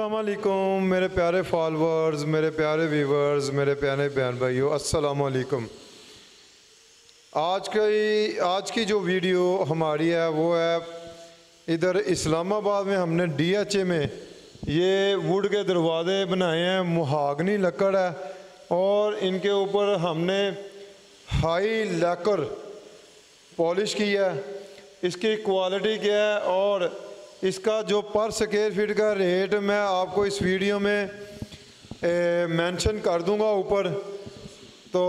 अस्सलाम वालेकुम मेरे प्यारे फॉलोअर्स, मेरे प्यारे व्यूवर्स, मेरे प्यारे बहन भाइयों, अस्सलाम वालेकुम। आज की जो वीडियो हमारी है वो है इधर इस्लामाबाद में हमने DHA में ये वुड के दरवाज़े बनाए हैं, मुहागनी लकड़ है और इनके ऊपर हमने हाई लैकर पॉलिश की है। इसकी क्वालिटी क्या है और इसका जो पर स्क्वायर फीट का रेट मैं आपको इस वीडियो में मेंशन कर दूंगा ऊपर। तो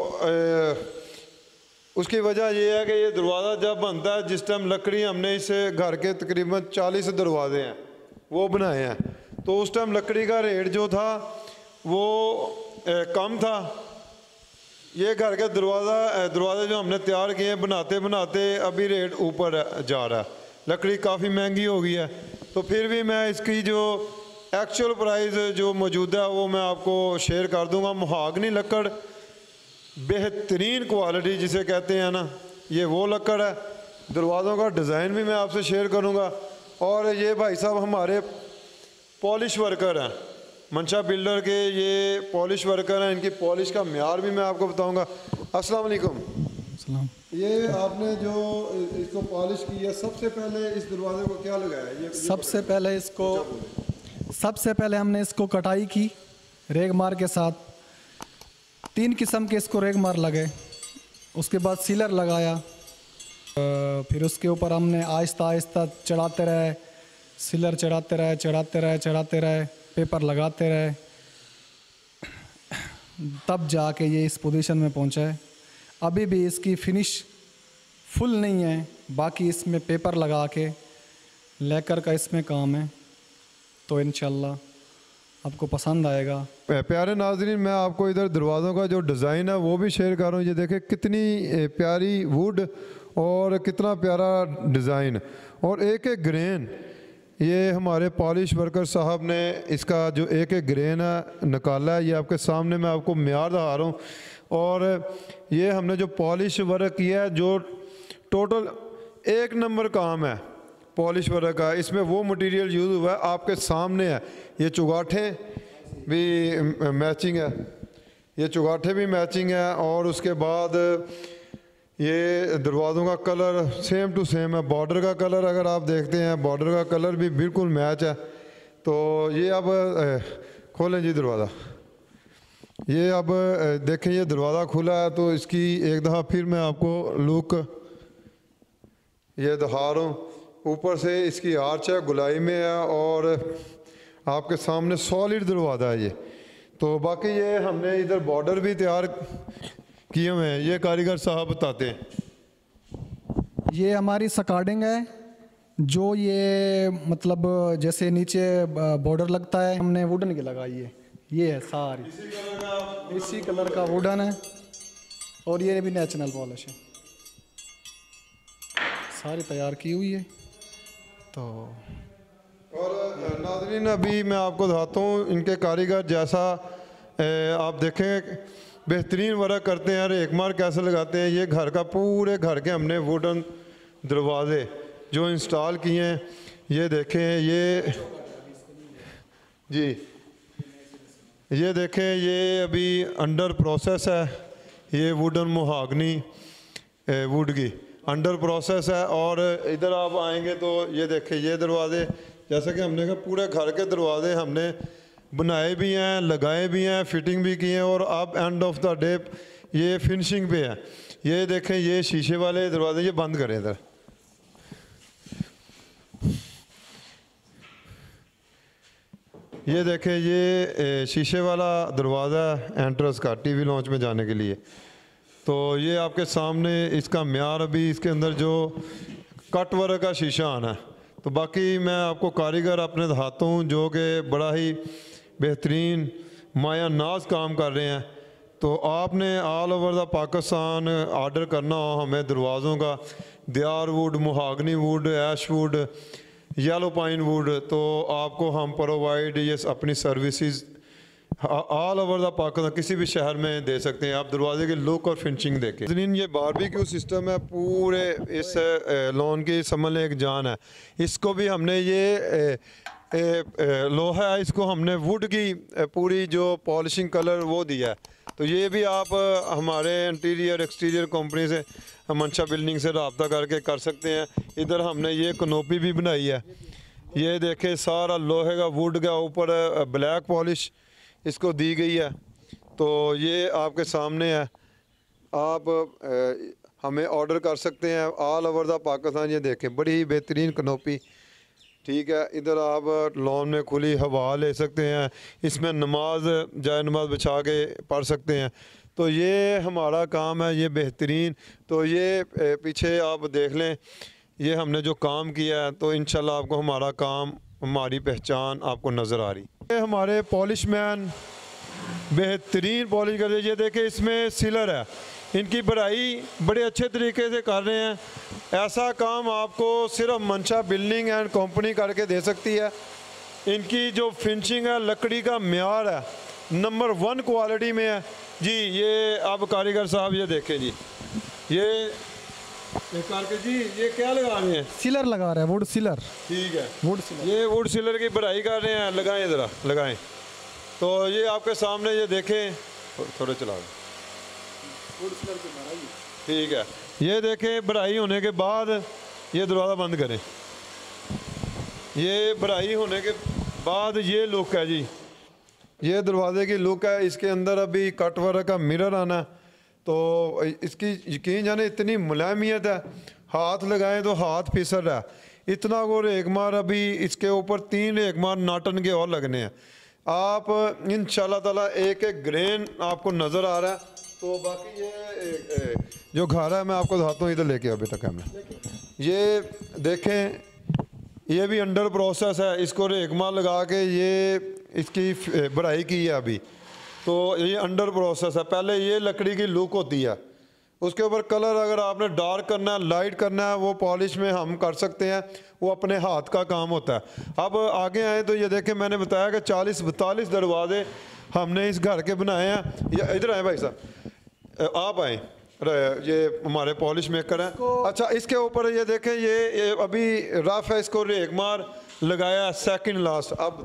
उसकी वजह यह है कि ये दरवाज़ा जब बनता है, जिस टाइम लकड़ी हमने इस घर के तकरीबन 40 दरवाजे हैं वो बनाए हैं, तो उस टाइम लकड़ी का रेट जो था वो कम था। ये घर के दरवाजे जो हमने तैयार किए हैं बनाते बनाते अभी रेट ऊपर जा रहा है, लकड़ी काफ़ी महंगी हो गई है। तो फिर भी मैं इसकी जो एक्चुअल प्राइस जो मौजूदा है वो मैं आपको शेयर कर दूंगा। मुहागनी लकड़ बेहतरीन क्वालिटी जिसे कहते हैं ना, ये वो लकड़ है। दरवाज़ों का डिज़ाइन भी मैं आपसे शेयर करूंगा। और ये भाई साहब हमारे पॉलिश वर्कर हैं, मंशा बिल्डर के ये पॉलिश वर्कर हैं। इनकी पॉलिश का म्यार भी मैं आपको बताऊँगा। अस्सलाम वालेकुम। ये आपने जो इसको पॉलिश की है, सबसे पहले इस दरवाजे को क्या लगाया? ये सबसे पहले हमने इसको कटाई की रेग मार के साथ। 3 किस्म के इसको रेग मार लगे, उसके बाद सीलर लगाया, फिर उसके ऊपर हमने आहिस्ता आहिस्ता चढ़ाते रहे, सीलर चढ़ाते रहे, पेपर लगाते रहे, तब जाके ये इस पोजीशन में पहुंचा है। अभी भी इसकी फिनिश फुल नहीं है, बाकी इसमें पेपर लगा के लेकर का इसमें काम है, तो इंशाल्लाह आपको पसंद आएगा। प्यारे नाज़रीन, मैं आपको इधर दरवाज़ों का जो डिज़ाइन है वो भी शेयर कर रहा हूँ। ये देखें कितनी प्यारी वुड और कितना प्यारा डिज़ाइन और एक एक ग्रेन। ये हमारे पॉलिश वर्कर साहब ने इसका जो एक एक ग्रेन है निकाला है। ये आपके सामने मैं आपको म्यार दिखा रहा हूँ। और ये हमने जो पॉलिश वर्क किया है, जो टोटल 1 नंबर काम है पॉलिश वर्क का। इसमें वो मटेरियल यूज़ हुआ है आपके सामने है। ये चुगाठे भी मैचिंग है, ये चुगाठे भी मैचिंग है। और उसके बाद ये दरवाज़ों का कलर सेम टू सेम है। बॉर्डर का कलर अगर आप देखते हैं, बॉर्डर का कलर भी बिल्कुल मैच है। तो ये अब खोलें जी दरवाज़ा। ये अब देखें, ये दरवाज़ा खुला है तो इसकी एक दफ़ा फिर मैं आपको लुक ये दिखा रहा हूँ। ऊपर से इसकी आर्च है, गुलाई में है और आपके सामने सॉलिड दरवाज़ा है ये। तो बाकी ये हमने इधर बॉर्डर भी तैयार किए हुए हैं, ये कारीगर साहब बताते हैं। ये हमारी स्कार्डिंग है, जो ये मतलब जैसे नीचे बॉर्डर लगता है, हमने वुडन की लगाई है। ये है सारी इसी कलर का वुडन है और ये भी नेचुरल पॉलिश है, सारी तैयार की हुई है। तो और नाज़रीन, अभी मैं आपको दिखाता हूँ इनके कारीगर जैसा आप देखें बेहतरीन वर्क करते हैं। रेक मार कैसे लगाते हैं। ये घर का पूरे घर के हमने वुडन दरवाज़े जो इंस्टॉल किए हैं, ये देखें। ये जी ये देखें, ये अभी अंडर प्रोसेस है। ये वुडन मुहागनी वुड की अंडर प्रोसेस है। और इधर आप आएंगे तो ये देखें, ये दरवाज़े जैसे कि हमने कहा पूरे घर के दरवाज़े हमने बनाए भी हैं, लगाए भी हैं, फिटिंग भी की हैं और अब एंड ऑफ द डे ये फिनिशिंग पे है। ये देखें, ये शीशे वाले दरवाजे, ये बंद करें इधर। ये देखें, ये शीशे वाला दरवाज़ा एंट्रेंस का टीवी लॉन्च में जाने के लिए। तो ये आपके सामने इसका म्यार, अभी इसके अंदर जो कट वर्क का शीशा आना है। तो बाकी मैं आपको कारीगर अपने दिखाता हूँ जो कि बड़ा ही बेहतरीन माया नाज काम कर रहे हैं। तो आपने all over the Pakistan order करना हो हमें दरवाज़ों का, दियार wood, mahogany wood, ash wood, yellow pine wood, तो आपको हम प्रोवाइड ये अपनी services all over the Pakistan किसी भी शहर में दे सकते हैं। आप दरवाजे के लुक और फिनिशिंग देखें। ये बारबेक्यू सिस्टम है, पूरे इस लॉन की समझ लें एक जान है। इसको भी हमने ये लोहा है, इसको हमने वुड की पूरी जो पॉलिशिंग कलर वो दिया है। तो ये भी आप हमारे इंटीरियर एक्सटीरियर कंपनी से मंशा बिल्डिंग से रब्ता करके कर सकते हैं। इधर हमने ये कनोपी भी बनाई है, ये देखें सारा लोहे का वुड का ऊपर ब्लैक पॉलिश इसको दी गई है। तो ये आपके सामने है, आप हमें ऑर्डर कर सकते हैं ऑल ओवर द पाकिस्तान। ये देखें बड़ी ही बेहतरीन कनोपी, ठीक है। इधर आप लॉन में खुली हवा ले सकते हैं, इसमें नमाज जाए नमाज बिछा के पढ़ सकते हैं। तो ये हमारा काम है, ये बेहतरीन। तो ये पीछे आप देख लें, ये हमने जो काम किया है, तो इंशाल्लाह आपको हमारा काम, हमारी पहचान आपको नज़र आ रही। ये हमारे पॉलिश मैन बेहतरीन पॉलिश कर रहे। ये देखें इसमें सीलर है, इनकी बढ़ाई बड़े अच्छे तरीके से कर रहे हैं। ऐसा काम आपको सिर्फ मंशा बिल्डिंग एंड कंपनी करके दे सकती है। इनकी जो फिनिशिंग है, लकड़ी का म्यार है, नंबर 1 क्वालिटी में है जी। ये आप कारीगर साहब ये देखें जी, ये करके जी ये क्या लगा रहे हैं? सीलर लगा रहे हैं, वुड सीलर। ठीक है, वुड सीलर, ये वुड सीलर की बढ़ाई कर रहे हैं। लगाएं ज़रा, लगाएं। तो ये आपके सामने ये देखें, थोड़े चला दें। ठीक है, ये देखें बढ़ाई होने के बाद ये दरवाज़ा बंद करें। ये बढ़ाई होने के बाद ये लुक है जी, ये दरवाजे की लुक है। इसके अंदर अभी कट वर्क का मिरर आना, तो इसकी यकीन जाने इतनी मुलायमियत है, हाथ लगाएं तो हाथ फिसल रहा है इतना। वो रेगमार अभी इसके ऊपर 3 रेगमार नाटन के और लगने हैं। आप इंशाल्लाह ताला एक एक ग्रेन आपको नज़र आ रहा है। तो बाकी ये जो घर है मैं आपको दिखाता हूँ, इधर लेके आओ बेटा कैमरा। ये देखें, ये भी अंडर प्रोसेस है, इसको रेगमार लगा के ये इसकी बढ़ाई की है अभी। तो ये अंडर प्रोसेस है। पहले ये लकड़ी की लुक होती है, उसके ऊपर कलर अगर आपने डार्क करना है, लाइट करना है, वो पॉलिश में हम कर सकते हैं, वो अपने हाथ का काम होता है। अब आगे आए तो ये देखें, मैंने बताया कि 40-42 दरवाजे हमने इस घर के बनाए हैं। ये इधर आए भाई साहब, आप आए, ये हमारे पॉलिश मेकर हैं। अच्छा, इसके ऊपर ये देखें, ये अभी रफ है, इसको रेगमार लगाया सेकंड लास्ट। आप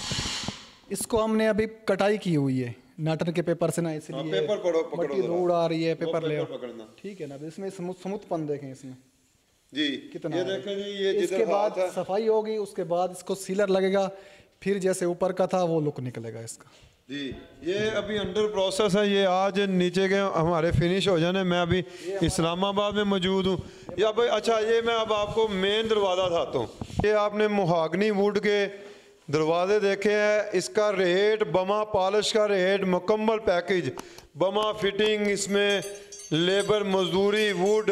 बताएं। इसको हमने अभी कटाई की हुई है नाटन के पेपर से ना, इसलिए पेपर पकड़ो, रोड आ रही है, पेपर ले पकड़ना। ठीक है ना। इसमें स्मूथपन देखें इसमें जी, कितना ये देखें जी, ये इसके बाद सफाई होगी, उसके बाद इसको सीलर लगेगा, फिर जैसे ऊपर का था वो लुक निकलेगा इसका जी। ये अभी अंडर प्रोसेस है, ये आज नीचे के हमारे फिनिश हो जाने। मैं अभी इस्लामाबाद में मौजूद हूँ। या भाई अच्छा, ये मैं अब आपको मेन दरवाज़ा दिखाता हूँ। ये आपने मुहागनी वुड के दरवाजे देखे हैं, इसका रेट बमा पॉलिश का रेट मुकम्मल पैकेज, बमा फिटिंग, इसमें लेबर मजदूरी, वुड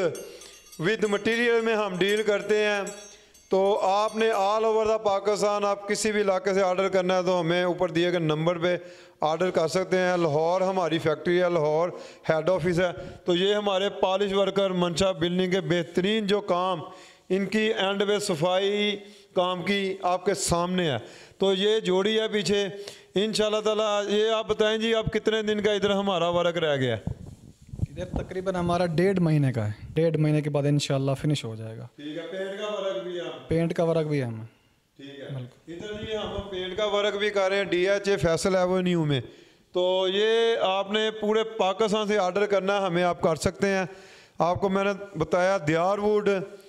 विद मटेरियल में हम डील करते हैं। तो आपने ऑल ओवर द पाकिस्तान आप किसी भी इलाके से ऑर्डर करना है तो हमें ऊपर दिए गए नंबर पे ऑर्डर कर सकते हैं। लाहौर हमारी फैक्ट्री है, लाहौर हेड ऑफिस है। तो ये हमारे पॉलिश वर्कर मंशा बिल्डिंग के बेहतरीन जो काम, इनकी एंड वे सफाई काम की आपके सामने है। तो ये जोड़ी है पीछे, इंशाल्लाह ताला। ये आप बताएं जी, आप कितने दिन का इधर हमारा वर्क रह गया? इधर तकरीबन हमारा 1.5 महीने का है। 1.5 महीने के बाद इंशाल्लाह फिनिश हो जाएगा। ठीक है, पेंट का वर्क भी है? पेंट का वर्क भी है हमें। ठीक है, इधर जी हम पेंट का वर्क भी कर रहे हैं DHA फैसल एवेन्यू में। तो ये आपने पूरे पाकिस्तान से ऑर्डर करना है, हमें आप कर सकते हैं। आपको मैंने बताया दियार wood,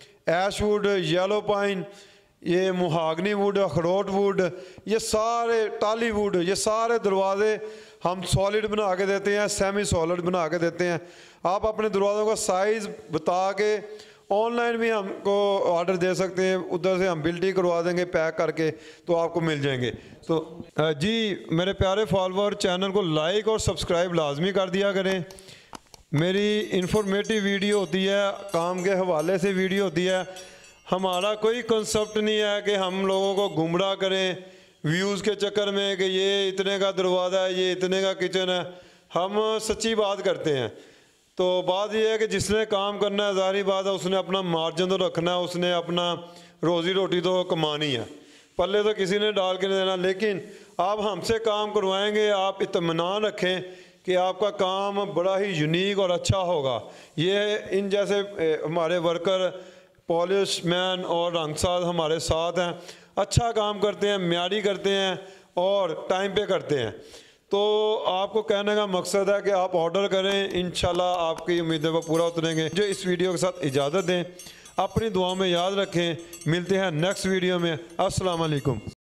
ash wood, yellow pine, ये मुहागनी वुड, अखरोट वुड, ये सारे टाली वुड, ये सारे दरवाजे हम सॉलिड बना के देते हैं, सेमी सॉलिड बना के देते हैं। आप अपने दरवाज़ों का साइज़ बता के ऑनलाइन भी हमको ऑर्डर दे सकते हैं, उधर से हम बिल्टी करवा देंगे पैक करके, तो आपको मिल जाएंगे। तो जी मेरे प्यारे फॉलोअर, चैनल को लाइक और सब्सक्राइब लाजमी कर दिया करें। मेरी इंफॉर्मेटिव वीडियो होती है, काम के हवाले से वीडियो होती है। हमारा कोई कंसेप्ट नहीं है कि हम लोगों को गुमराह करें व्यूज़ के चक्कर में कि ये इतने का दरवाज़ा है, ये इतने का किचन है। हम सच्ची बात करते हैं। तो बात यह है कि जिसने काम करना है, ज़ाहिर बात है उसने अपना मार्जिन तो रखना है, उसने अपना रोज़ी रोटी तो कमानी है, पल्ले तो किसी ने डाल के नहीं देना। लेकिन आप हमसे काम करवाएंगे, आप इत्मीनान रखें कि आपका काम बड़ा ही यूनिक और अच्छा होगा। ये इन जैसे हमारे वर्कर, पॉलिश मैन और रंगसाज हमारे साथ हैं। अच्छा काम करते हैं, म्यारी करते हैं और टाइम पे करते हैं। तो आपको कहने का मकसद है कि आप ऑर्डर करें, इंशाल्लाह आपकी उम्मीदों को पूरा उतरेंगे। जो इस वीडियो के साथ इजाज़त दें, अपनी दुआओं में याद रखें। मिलते हैं नेक्स्ट वीडियो में। अस्सलाम वालेकुम।